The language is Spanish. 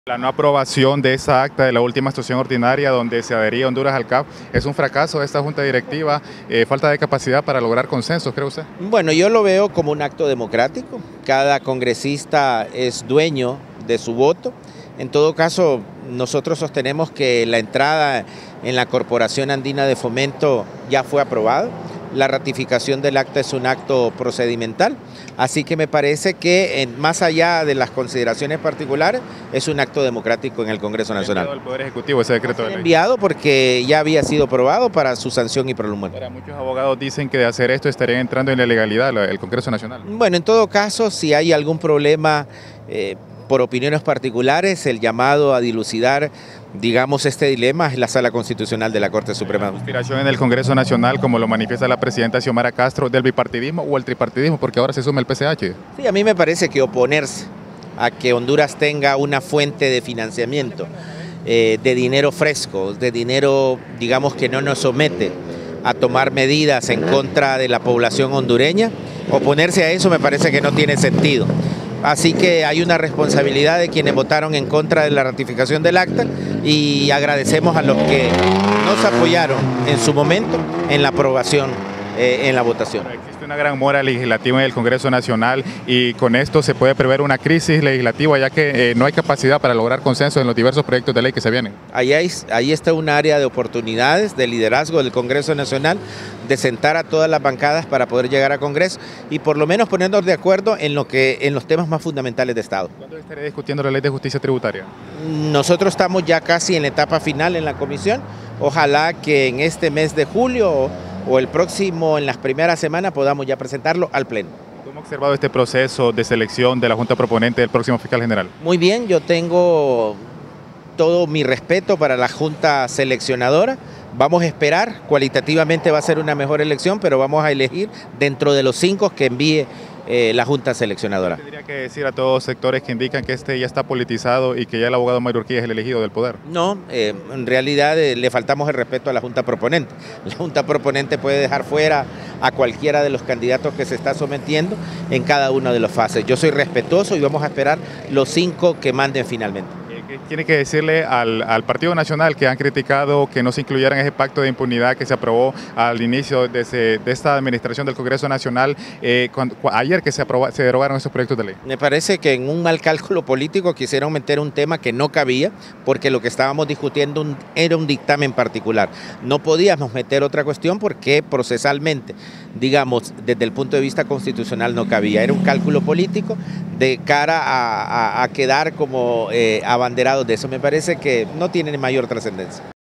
La no aprobación de esa acta de la última sesión ordinaria donde se adhería Honduras al CAF es un fracaso de esta Junta Directiva, falta de capacidad para lograr consensos, ¿cree usted? Bueno, yo lo veo como un acto democrático. Cada congresista es dueño de su voto. En todo caso, nosotros sostenemos que la entrada en la Corporación Andina de Fomento ya fue aprobada. La ratificación del acta es un acto procedimental, así que me parece que más allá de las consideraciones particulares, es un acto democrático en el Congreso Nacional. ¿El Poder Ejecutivo ese decreto de ley? Enviado porque ya había sido aprobado para su sanción y prolongación. Ahora, muchos abogados dicen que de hacer esto estarían entrando en la ilegalidad el Congreso Nacional. Bueno, en todo caso, si hay algún problema por opiniones particulares, el llamado a dilucidar, digamos, este dilema es la Sala Constitucional de la Corte Suprema. ¿La aspiración en el Congreso Nacional, como lo manifiesta la presidenta Xiomara Castro, del bipartidismo o el tripartidismo, porque ahora se suma el PCH? Sí, a mí me parece que oponerse a que Honduras tenga una fuente de financiamiento, de dinero fresco, de dinero, digamos, que no nos somete a tomar medidas en contra de la población hondureña, oponerse a eso me parece que no tiene sentido. Así que hay una responsabilidad de quienes votaron en contra de la ratificación del acta y agradecemos a los que nos apoyaron en su momento en la aprobación, en la votación. Existe una gran mora legislativa en el Congreso Nacional y con esto se puede prever una crisis legislativa ya que no hay capacidad para lograr consenso en los diversos proyectos de ley que se vienen. Ahí está un área de oportunidades, de liderazgo del Congreso Nacional, de sentar a todas las bancadas para poder llegar a Congreso y por lo menos ponernos de acuerdo en los temas más fundamentales de Estado. ¿Cuándo estaré discutiendo la ley de justicia tributaria? Nosotros estamos ya casi en la etapa final en la comisión. Ojalá que en este mes de julio o el próximo, en las primeras semanas, podamos ya presentarlo al Pleno. ¿Cómo ha observado este proceso de selección de la Junta Proponente del próximo fiscal general? Muy bien, yo tengo todo mi respeto para la Junta Seleccionadora. Vamos a esperar, cualitativamente va a ser una mejor elección, pero vamos a elegir dentro de los 5 que envíe la Junta Seleccionadora. ¿Qué tendría que decir a todos sectores que indican que este ya está politizado y que ya el abogado Mayra Urquía es el elegido del poder? No, en realidad le faltamos el respeto a la Junta Proponente. La Junta Proponente puede dejar fuera a cualquiera de los candidatos que se está sometiendo en cada una de las fases. Yo soy respetuoso y vamos a esperar los 5 que manden finalmente. ¿Qué tiene que decirle al Partido Nacional que han criticado que no se incluyeran ese pacto de impunidad que se aprobó al inicio de esta administración del Congreso Nacional, ayer que se derogaron esos proyectos de ley? Me parece que en un mal cálculo político quisieron meter un tema que no cabía, porque lo que estábamos discutiendo era un dictamen particular. No podíamos meter otra cuestión porque procesalmente, digamos, desde el punto de vista constitucional no cabía. Era un cálculo político de cara a quedar como abanderados de eso. Me parece que no tiene mayor trascendencia.